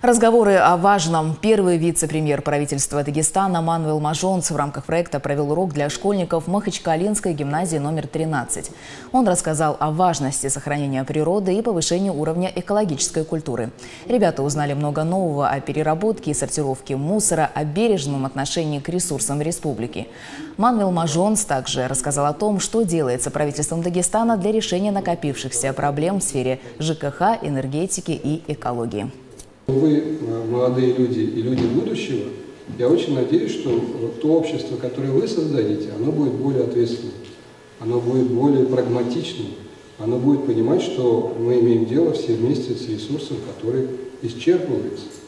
Разговоры о важном. Первый вице-премьер правительства Дагестана Манвел Мажонс в рамках проекта провел урок для школьников Махачкалинской гимназии номер 13. Он рассказал о важности сохранения природы и повышения уровня экологической культуры. Ребята узнали много нового о переработке и сортировке мусора, о бережном отношении к ресурсам республики. Манвел Мажонс также рассказал о том, что делается правительством Дагестана для решения накопившихся проблем в сфере ЖКХ, энергетики и экологии. Вы, молодые люди и люди будущего, я очень надеюсь, что то общество, которое вы создадите, оно будет более ответственным, оно будет более прагматичным, оно будет понимать, что мы имеем дело все вместе с ресурсом, который исчерпывается.